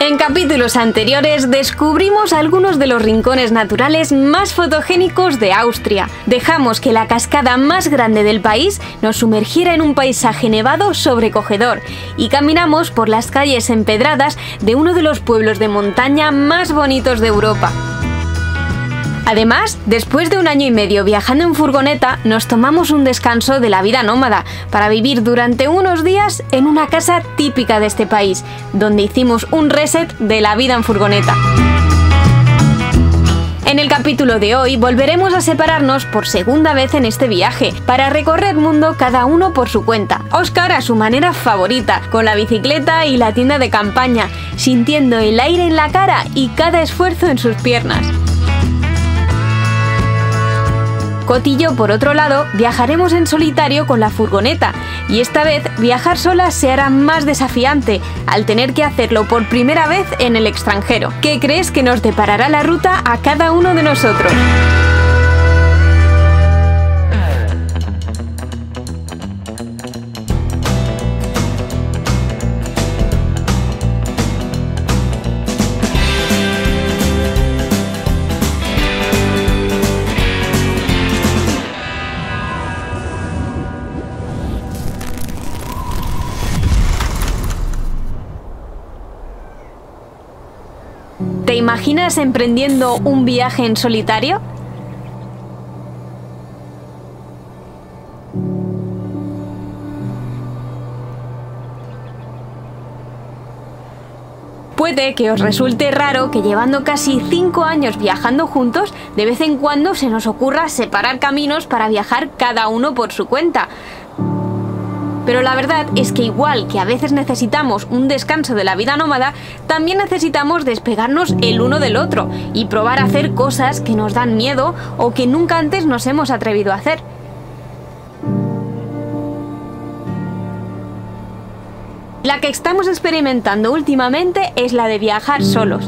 En capítulos anteriores descubrimos algunos de los rincones naturales más fotogénicos de Austria. Dejamos que la cascada más grande del país nos sumergiera en un paisaje nevado sobrecogedor y caminamos por las calles empedradas de uno de los pueblos de montaña más bonitos de Europa. Además, después de 1 año y medio viajando en furgoneta, nos tomamos un descanso de la vida nómada para vivir durante unos días en una casa típica de este país, donde hicimos un reset de la vida en furgoneta. En el capítulo de hoy volveremos a separarnos por segunda vez en este viaje, para recorrer el mundo cada uno por su cuenta. Óscar a su manera favorita, con la bicicleta y la tienda de campaña, sintiendo el aire en la cara y cada esfuerzo en sus piernas. Coti y yo, por otro lado, viajaremos en solitario con la furgoneta, y esta vez viajar sola se hará más desafiante, al tener que hacerlo por primera vez en el extranjero. ¿Qué crees que nos deparará la ruta a cada uno de nosotros? ¿Te imaginas emprendiendo un viaje en solitario? Puede que os resulte raro que llevando casi 5 años viajando juntos, de vez en cuando se nos ocurra separar caminos para viajar cada uno por su cuenta. Pero la verdad es que igual que a veces necesitamos un descanso de la vida nómada, también necesitamos despegarnos el uno del otro y probar a hacer cosas que nos dan miedo o que nunca antes nos hemos atrevido a hacer. La que estamos experimentando últimamente es la de viajar solos.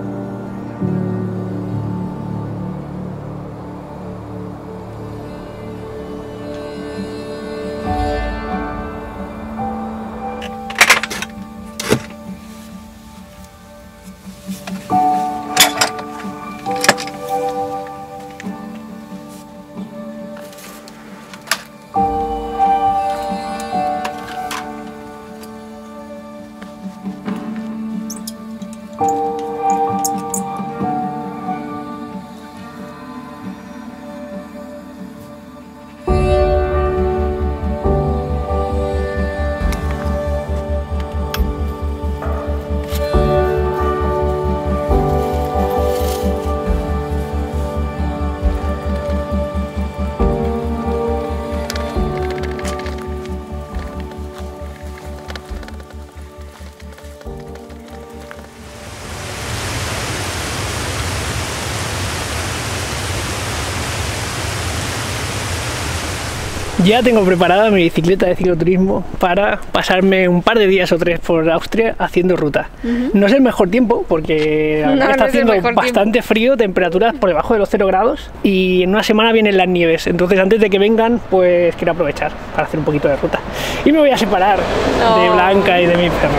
Ya tengo preparada mi bicicleta de cicloturismo para pasarme un par de días o 3 por Austria haciendo ruta. No es el mejor tiempo porque la verdad está haciendo bastante frío, temperaturas por debajo de los 0 grados, y en una semana vienen las nieves. Entonces antes de que vengan, pues quiero aprovechar para hacer un poquito de ruta. Y me voy a separar de Blanca y de mi perro.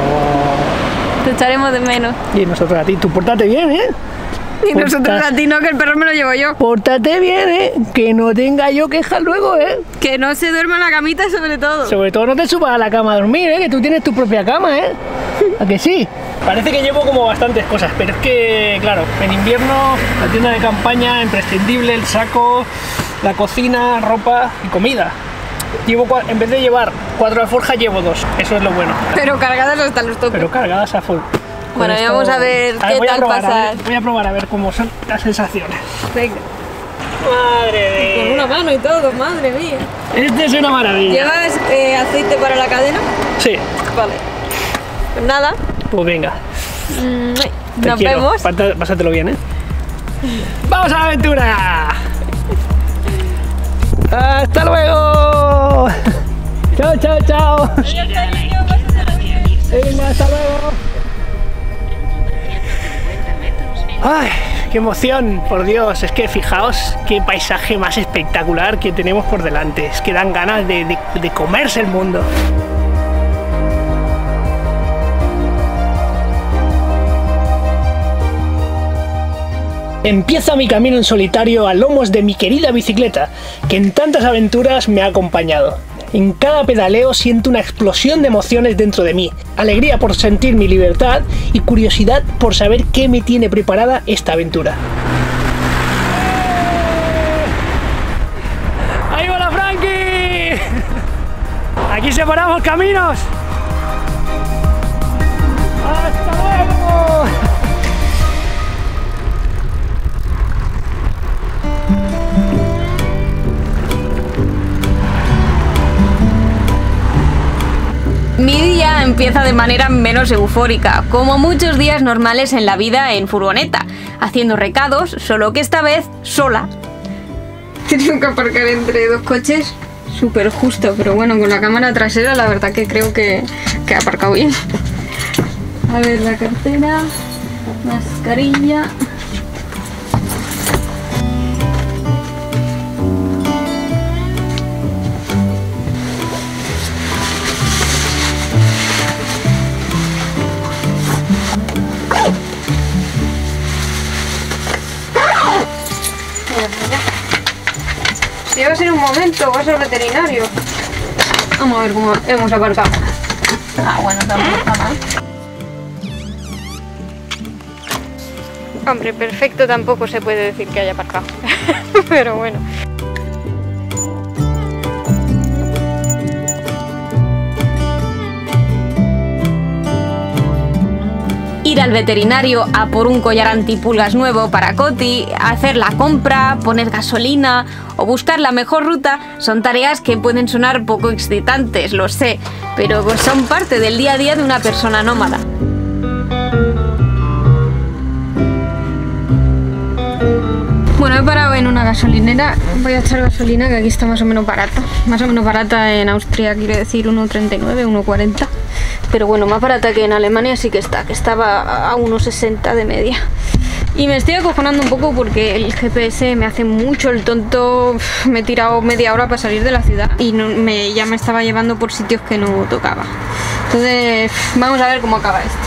Te echaremos de menos. Y nosotros a ti. Tú pórtate bien, ¿eh? Y nosotros a ti no, que el perro me lo llevo yo. Pórtate bien, ¿eh? Que no tenga yo quejas luego, ¿eh? Que no se duerma en la camita, sobre todo. Sobre todo no te subas a la cama a dormir, ¿eh? Que tú tienes tu propia cama, ¿eh? ¿A que sí? Parece que llevo como bastantes cosas, pero es que, claro, en invierno la tienda de campaña, imprescindible, el saco, la cocina, ropa y comida. En vez de llevar 4 alforjas, llevo 2. Eso es lo bueno. Pero cargadas hasta los topes. Pero cargadas a full. Bueno, vamos a ver qué tal pasa. Voy a probar a ver cómo son las sensaciones. Venga. Madre mía. Con una mano y todo, madre mía. Este es una maravilla. ¿Llevas aceite para la cadena? Sí. Vale. Pues nada. Pues venga. Nos vemos. Pásatelo bien, ¿eh? ¡Vamos a la aventura! ¡Hasta luego! ¡Chao, chao, chao! Venga, hasta luego. ¡Ay, qué emoción! Por Dios, es que fijaos qué paisaje más espectacular que tenemos por delante. Es que dan ganas de comerse el mundo. Empieza mi camino en solitario a lomos de mi querida bicicleta, que en tantas aventuras me ha acompañado. En cada pedaleo siento una explosión de emociones dentro de mí, alegría por sentir mi libertad y curiosidad por saber qué me tiene preparada esta aventura. ¡Ahí va la Frankie! ¡Aquí separamos caminos! ¡Hasta luego! Mi día empieza de manera menos eufórica, como muchos días normales en la vida en furgoneta, haciendo recados, solo que esta vez sola. Tengo que aparcar entre dos coches, súper justo, pero bueno, con la cámara trasera la verdad que creo que he aparcado bien. A ver, la cartera, mascarilla... Si va a ser un momento, vas al veterinario. Vamos a ver cómo hemos aparcado. Ah, bueno, tampoco está mal. Hombre, perfecto tampoco se puede decir que haya aparcado. Pero bueno. Ir al veterinario a por un collar antipulgas nuevo para Coti, hacer la compra, poner gasolina o buscar la mejor ruta son tareas que pueden sonar poco excitantes, lo sé, pero son parte del día a día de una persona nómada. Bueno, he parado en una gasolinera, voy a echar gasolina que aquí está más o menos barata. Más o menos barata en Austria, quiere decir 1,39, 1,40. Pero bueno, más barata que en Alemania sí que estaba a 1,60 de media. Y me estoy acojonando un poco porque el GPS me hace mucho el tonto. Me he tirado media hora para salir de la ciudad y ya me estaba llevando por sitios que no tocaba. Entonces, vamos a ver cómo acaba esto.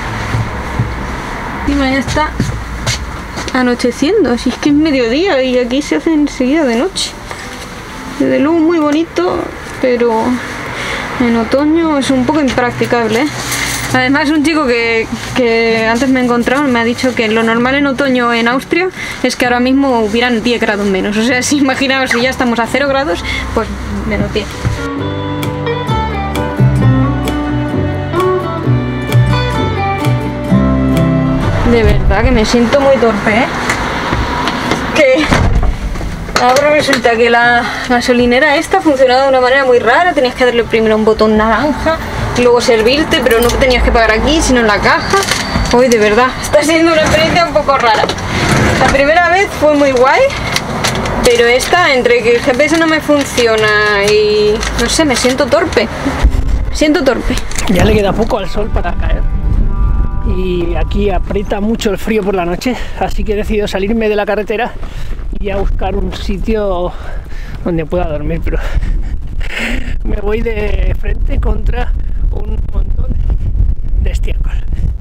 Y ya está anocheciendo, así es que es mediodía y aquí se hace enseguida de noche. Desde luego muy bonito, pero en otoño es un poco impracticable, ¿eh? Además, un chico que antes me he encontrado me ha dicho que lo normal en otoño en Austria es que ahora mismo hubieran 10 grados menos. O sea, si imaginaos, si ya estamos a 0 grados, pues menos 10. De verdad que me siento muy torpe, ¿eh? Que ahora resulta que la gasolinera esta funcionaba de una manera muy rara. Tenías que darle primero un botón naranja y luego servirte, pero no tenías que pagar aquí, sino en la caja. Hoy de verdad, está siendo una experiencia un poco rara. La primera vez fue muy guay, pero esta, entre que el GPS no me funciona y no sé, me siento torpe. Me siento torpe. Ya le queda poco al sol para caer. Y aquí aprieta mucho el frío por la noche, así que he decidido salirme de la carretera y a buscar un sitio donde pueda dormir, pero me voy de frente contra un montón de estiércol.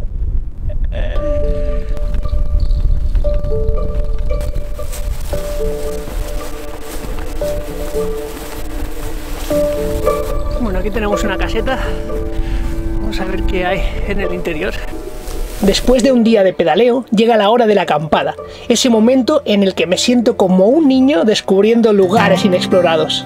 Bueno, aquí tenemos una caseta, vamos a ver qué hay en el interior. Después de un día de pedaleo, llega la hora de la acampada, ese momento en el que me siento como un niño descubriendo lugares inexplorados.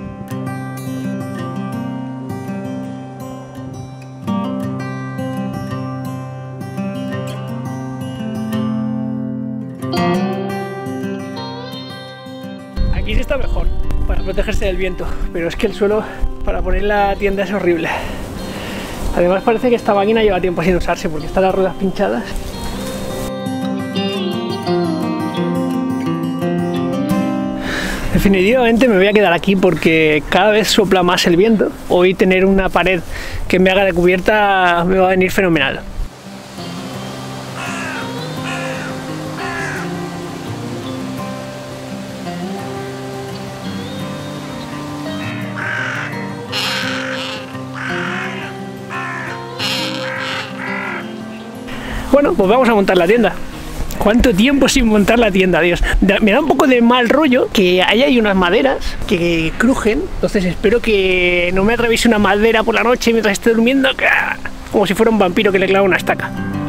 Aquí sí está mejor, para protegerse del viento, pero es que el suelo para poner la tienda es horrible. Además parece que esta máquina lleva tiempo sin usarse porque están las ruedas pinchadas. Definitivamente me voy a quedar aquí porque cada vez sopla más el viento. Hoy tener una pared que me haga de cubierta me va a venir fenomenal. Bueno, pues vamos a montar la tienda. ¿Cuánto tiempo sin montar la tienda, Dios? Me da un poco de mal rollo que ahí hay unas maderas que crujen, entonces espero que no me atraviese una madera por la noche mientras esté durmiendo, como si fuera un vampiro que le clava una estaca.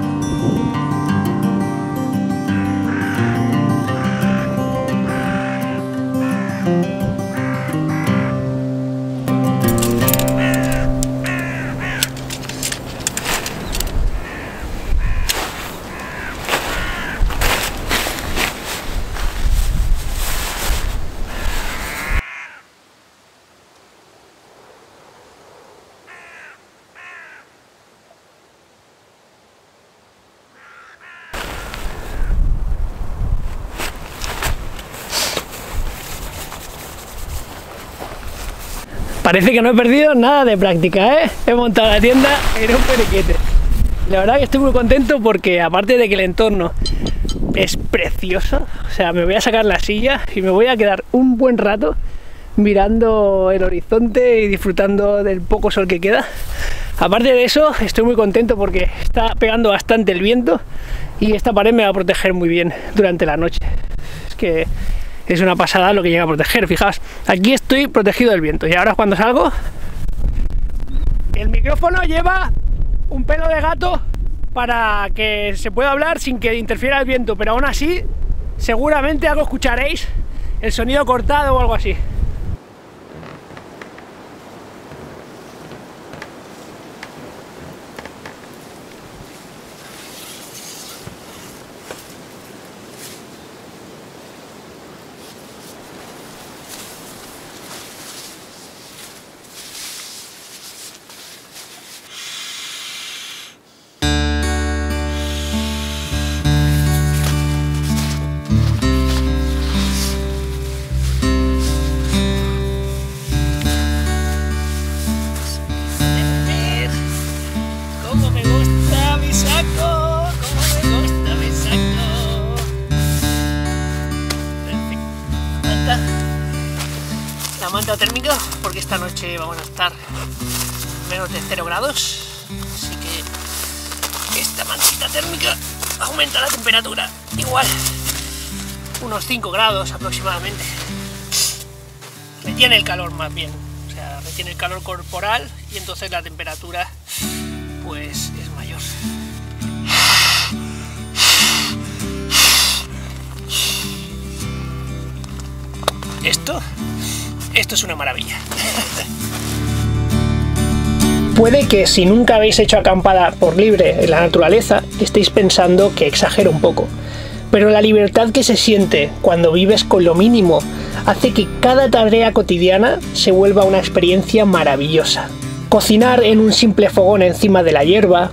Parece que no he perdido nada de práctica, ¿eh? He montado la tienda en un periquete. La verdad que estoy muy contento porque aparte de que el entorno es precioso, o sea, me voy a sacar la silla y me voy a quedar un buen rato mirando el horizonte y disfrutando del poco sol que queda. Aparte de eso, estoy muy contento porque está pegando bastante el viento y esta pared me va a proteger muy bien durante la noche. Es que es una pasada lo que llega a proteger, fijaos, aquí estoy protegido del viento y ahora cuando salgo, el micrófono lleva un pelo de gato para que se pueda hablar sin que interfiera el viento, pero aún así seguramente algo escucharéis, el sonido cortado o algo así. La manta térmica porque esta noche vamos a estar menos de 0 grados, así que esta mantita térmica aumenta la temperatura igual unos 5 grados aproximadamente. Retiene el calor más bien, o sea, retiene el calor corporal y entonces la temperatura pues es mayor. Esto es una maravilla. Puede que si nunca habéis hecho acampada por libre en la naturaleza, estéis pensando que exagero un poco. Pero la libertad que se siente cuando vives con lo mínimo hace que cada tarea cotidiana se vuelva una experiencia maravillosa. Cocinar en un simple fogón encima de la hierba,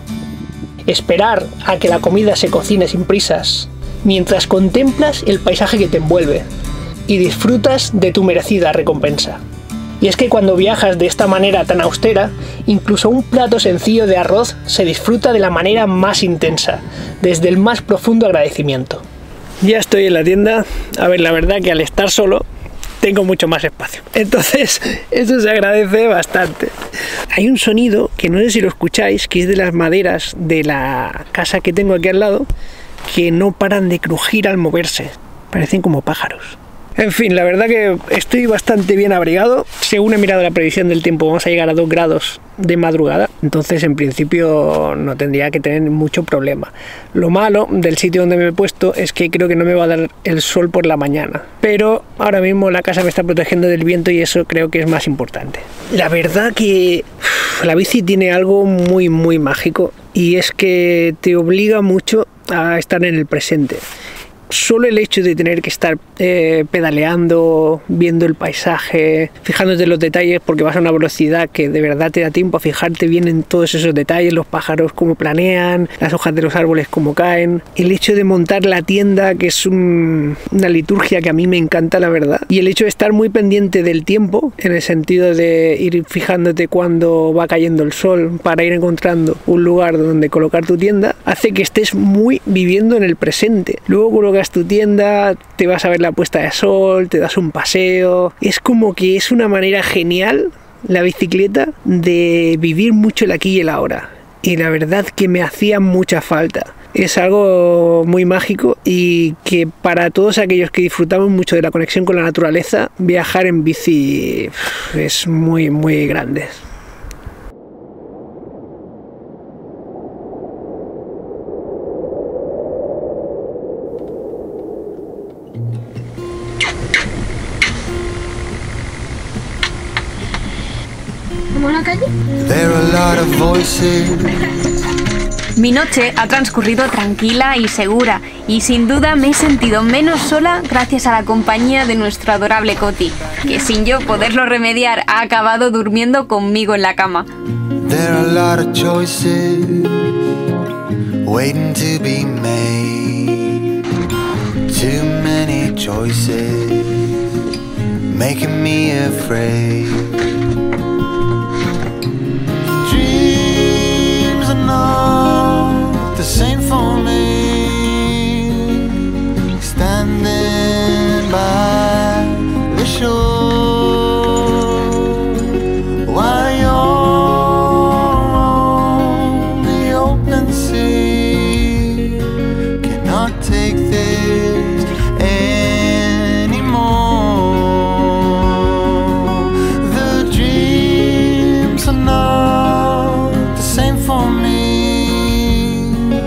esperar a que la comida se cocine sin prisas, mientras contemplas el paisaje que te envuelve y disfrutas de tu merecida recompensa. Y es que cuando viajas de esta manera tan austera, incluso un plato sencillo de arroz se disfruta de la manera más intensa, desde el más profundo agradecimiento. Ya estoy en la tienda. A ver, la verdad que al estar solo tengo mucho más espacio, entonces eso se agradece bastante. Hay un sonido que no sé si lo escucháis, que es de las maderas de la casa que tengo aquí al lado, que no paran de crujir al moverse, parecen como pájaros. En fin, la verdad que estoy bastante bien abrigado. Según he mirado la previsión del tiempo, vamos a llegar a 2 grados de madrugada, entonces en principio no tendría que tener mucho problema. Lo malo del sitio donde me he puesto es que creo que no me va a dar el sol por la mañana, pero ahora mismo la casa me está protegiendo del viento y eso creo que es más importante. La verdad que la bici tiene algo muy mágico y es que te obliga mucho a estar en el presente. Solo el hecho de tener que estar pedaleando, viendo el paisaje, fijándote en los detalles, porque vas a una velocidad que de verdad te da tiempo a fijarte bien en todos esos detalles, los pájaros cómo planean, las hojas de los árboles cómo caen, el hecho de montar la tienda, que es una liturgia que a mí me encanta, la verdad, y el hecho de estar muy pendiente del tiempo, en el sentido de ir fijándote cuando va cayendo el sol para ir encontrando un lugar donde colocar tu tienda, hace que estés muy viviendo en el presente. Luego colocas tu tienda, te vas a ver la puesta de sol, te das un paseo. Es como que es una manera genial la bicicleta de vivir mucho el aquí y el ahora. Y la verdad que me hacía mucha falta. es algo muy mágico y que para todos aquellos que disfrutamos mucho de la conexión con la naturaleza, viajar en bici es muy, muy grande. ¿Vamos a la calle? Mi noche ha transcurrido tranquila y segura, y sin duda me he sentido menos sola gracias a la compañía de nuestro adorable Coti, que sin yo poderlo remediar ha acabado durmiendo conmigo en la cama. There are a lot of choices waiting to be made. Too many choices making me afraid. Dreams are not the same for me. Standing by the shore while you're on the open sea. Cannot take this anymore. The dreams are not the same for me.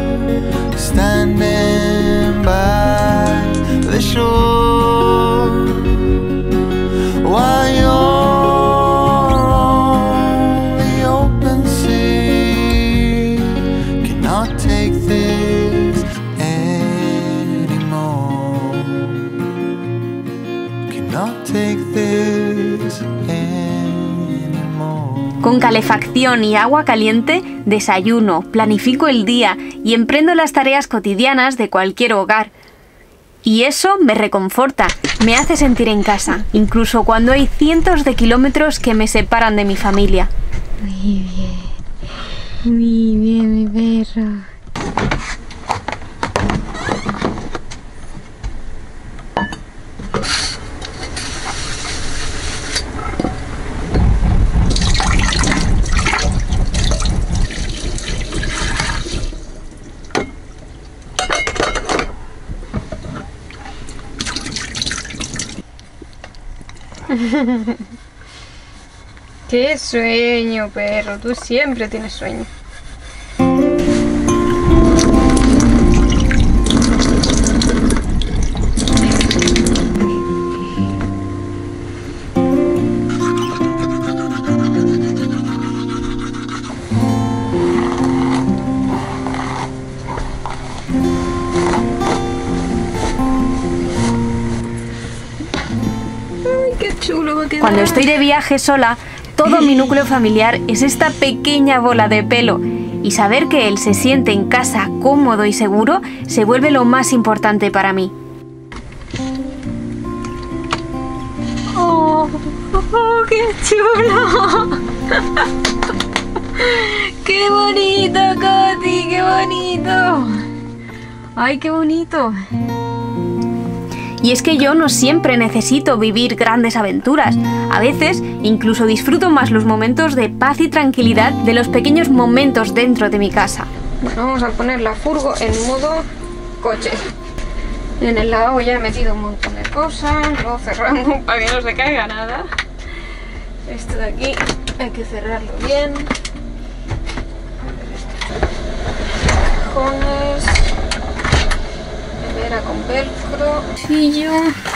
Standing by the shore while you're on the open sea. Cannot take this anymore. Cannot take this anymore. Con calefacción y agua caliente, desayuno, planifico el día y emprendo las tareas cotidianas de cualquier hogar. Y eso me reconforta, me hace sentir en casa, incluso cuando hay cientos de kilómetros que me separan de mi familia. Muy bien, mi perro. Qué sueño, perro. Tú siempre tienes sueño. Cuando estoy de viaje sola, todo mi núcleo familiar es esta pequeña bola de pelo, y saber que él se siente en casa cómodo y seguro se vuelve lo más importante para mí. ¡Oh, qué chulo! ¡Qué bonito, Coti! ¡Qué bonito! ¡Ay, qué bonito! Y es que yo no siempre necesito vivir grandes aventuras. A veces incluso disfruto más los momentos de paz y tranquilidad de los pequeños momentos dentro de mi casa. Bueno, vamos a poner la furgo en modo coche. En el lavabo ya he metido un montón de cosas, lo cerramos para que no se caiga nada. Esto de aquí hay que cerrarlo bien. Cajones. Nevera con velcro. Sillo.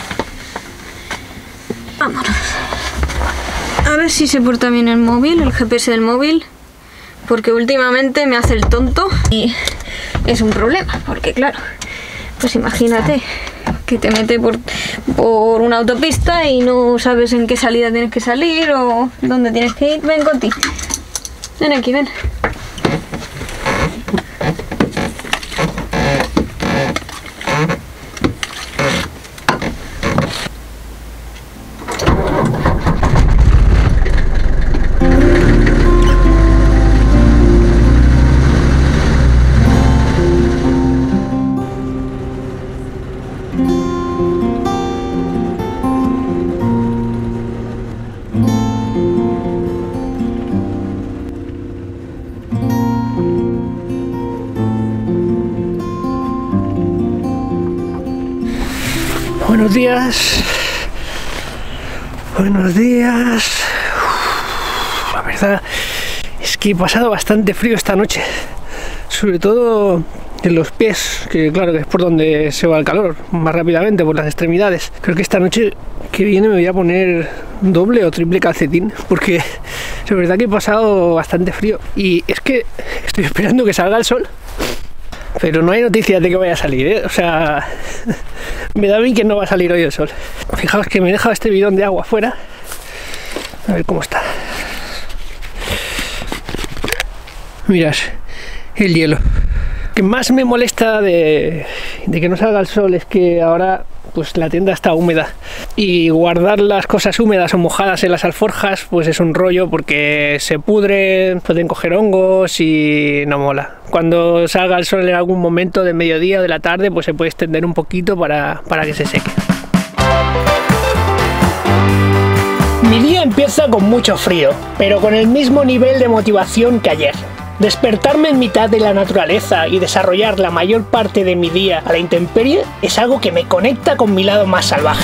Vámonos. A ver si se porta bien el móvil, el GPS del móvil. Porque últimamente me hace el tonto y es un problema. Porque claro, pues imagínate que te mete por una autopista y no sabes en qué salida tienes que salir o dónde tienes que ir. Ven, Coti. Ven aquí, ven. Buenos días. Buenos días. La verdad es que he pasado bastante frío esta noche. Sobre todo en los pies, que claro que es por donde se va el calor más rápidamente, por las extremidades. Creo que esta noche que viene me voy a poner doble o triple calcetín, porque es verdad que he pasado bastante frío. Y es que estoy esperando que salga el sol, pero no hay noticias de que vaya a salir, ¿eh? O sea, me da a mí que no va a salir hoy el sol. Fijaos que me he dejado este bidón de agua afuera. A ver cómo está. Mirad, el hielo. Lo que más me molesta de que no salga el sol es que ahora pues la tienda está húmeda y guardar las cosas húmedas o mojadas en las alforjas pues es un rollo, porque se pudren, pueden coger hongos y no mola. Cuando salga el sol en algún momento del mediodía o de la tarde pues se puede extender un poquito para que se seque. Mi día empieza con mucho frío, pero con el mismo nivel de motivación que ayer. Despertarme en mitad de la naturaleza y desarrollar la mayor parte de mi día a la intemperie es algo que me conecta con mi lado más salvaje.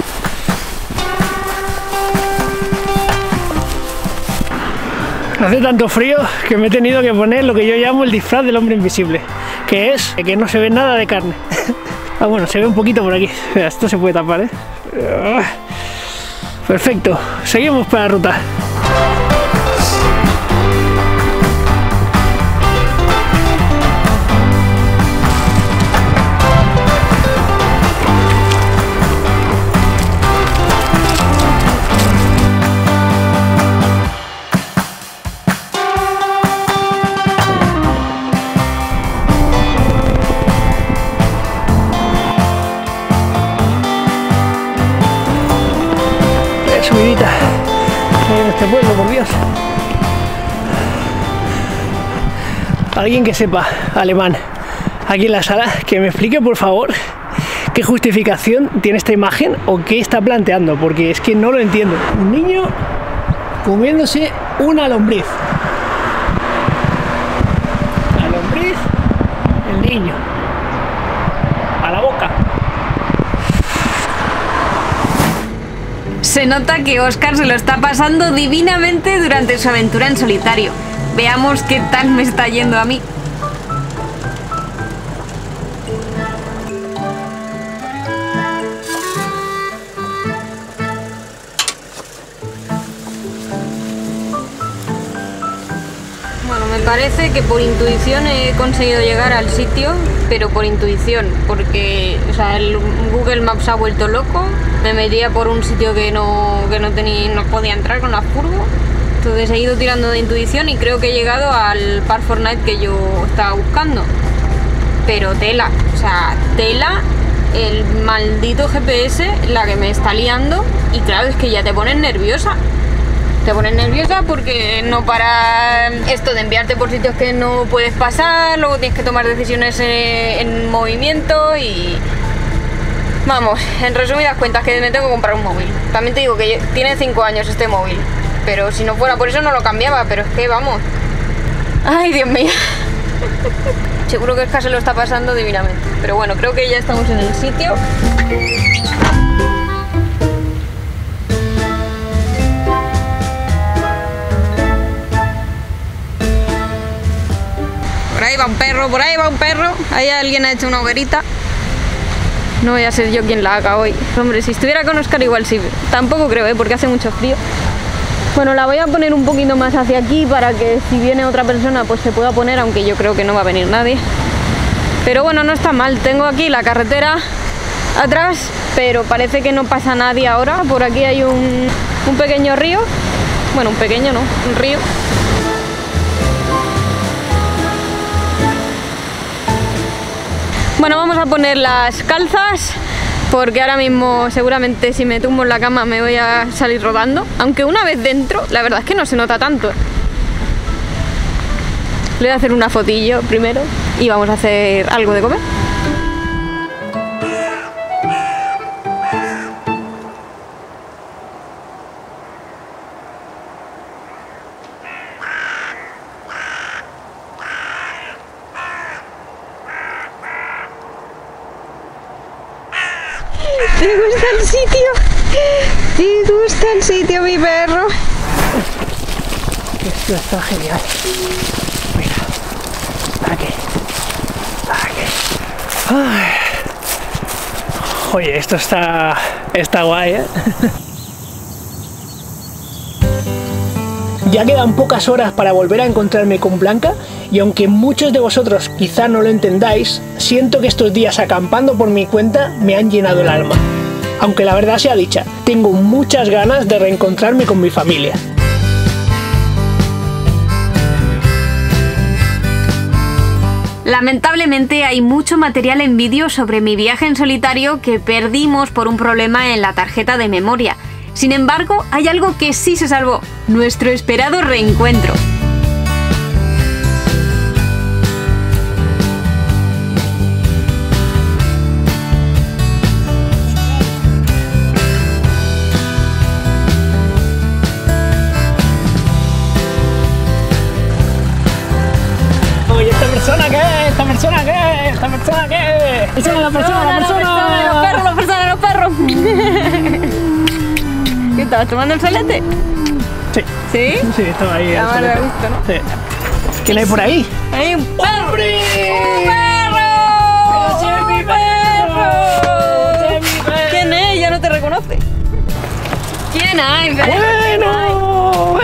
Hace tanto frío que me he tenido que poner lo que yo llamo el disfraz del hombre invisible, que es que no se ve nada de carne. Ah, bueno, se ve un poquito por aquí. Esto se puede tapar, ¿eh? Perfecto, seguimos para la ruta. Subidita en este pueblo, por Dios. Alguien que sepa alemán aquí en la sala, que me explique por favor qué justificación tiene esta imagen o qué está planteando, porque es que no lo entiendo. Un niño comiéndose una lombriz. La lombriz, el niño. A la boca. Se nota que Óscar se lo está pasando divinamente durante su aventura en solitario. Veamos qué tal me está yendo a mí. Bueno, me parece que por intuición he conseguido llegar al sitio, pero por intuición, porque o sea, el Google Maps ha vuelto loco. Me metía por un sitio que no podía entrar con la furgo. Entonces he ido tirando de intuición y creo que he llegado al Park Fortnite que yo estaba buscando. Pero tela, o sea, tela, el maldito GPS, la que me está liando. Y claro, es que ya te pones nerviosa. Te pones nerviosa porque no para esto de enviarte por sitios que no puedes pasar, luego tienes que tomar decisiones en movimiento y... Vamos, en resumidas cuentas, que me tengo que comprar un móvil. También te digo que tiene 5 años este móvil, pero si no fuera por eso no lo cambiaba, pero es que vamos. Ay, Dios mío. Seguro que Oscar se lo está pasando divinamente. Pero bueno, creo que ya estamos en el sitio. Por ahí va un perro, por ahí va un perro. Ahí alguien ha hecho una hoguerita. No voy a ser yo quien la haga hoy. Hombre, si estuviera con Óscar igual sí. Tampoco creo, porque hace mucho frío. Bueno, la voy a poner un poquito más hacia aquí para que si viene otra persona pues se pueda poner, aunque yo creo que no va a venir nadie. Pero bueno, no está mal. Tengo aquí la carretera atrás, pero parece que no pasa nadie ahora. Por aquí hay un pequeño río. Bueno, un pequeño no, un río. Bueno, vamos a poner las calzas porque ahora mismo seguramente si me tumbo en la cama me voy a salir rodando. Aunque una vez dentro, la verdad es que no se nota tanto. Le voy a hacer una fotillo primero y vamos a hacer algo de comer. ¿Te gusta el sitio? ¿Te gusta el sitio, mi perro? Esto está genial. Mira. Aquí. Ay. Oye, esto está guay, ¿eh? Ya quedan pocas horas para volver a encontrarme con Blanca y aunque muchos de vosotros quizá no lo entendáis, siento que estos días acampando por mi cuenta me han llenado el alma. Aunque la verdad sea dicha, tengo muchas ganas de reencontrarme con mi familia. Lamentablemente hay mucho material en vídeo sobre mi viaje en solitario que perdimos por un problema en la tarjeta de memoria. Sin embargo, hay algo que sí se salvó, nuestro esperado reencuentro. Oye, ¿esta persona qué es? ¿Esta persona qué es? ¿Esta persona qué es? ¡Esa es la persona! Los perros. ¿Qué estabas tomando el solete? Sí. ¿Sí? Sí, estaba ahí. A ver, me gusta, ¿no? Sí. ¿Quién hay por ahí? ¡Hay un perro! ¡Hombre! ¡Un perro! ¡Ese es mi perro! ¡Ese es mi perro! ¿Quién es? Ya no te reconoce. ¿Quién hay? ¡Bueno!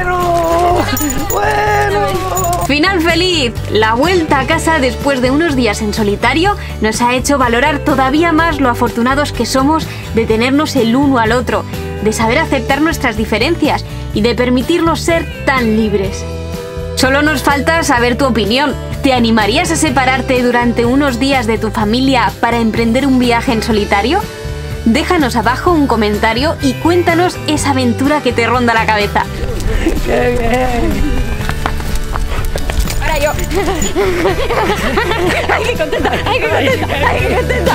Final feliz. La vuelta a casa después de unos días en solitario nos ha hecho valorar todavía más lo afortunados que somos de tenernos el uno al otro, de saber aceptar nuestras diferencias y de permitirnos ser tan libres. Solo nos falta saber tu opinión. ¿Te animarías a separarte durante unos días de tu familia para emprender un viaje en solitario? Déjanos abajo un comentario y cuéntanos esa aventura que te ronda la cabeza. ¡Qué bien! Ahora yo. ¡Ay, qué contenta! ¡Ay, qué contenta! ¡Ay, qué contenta!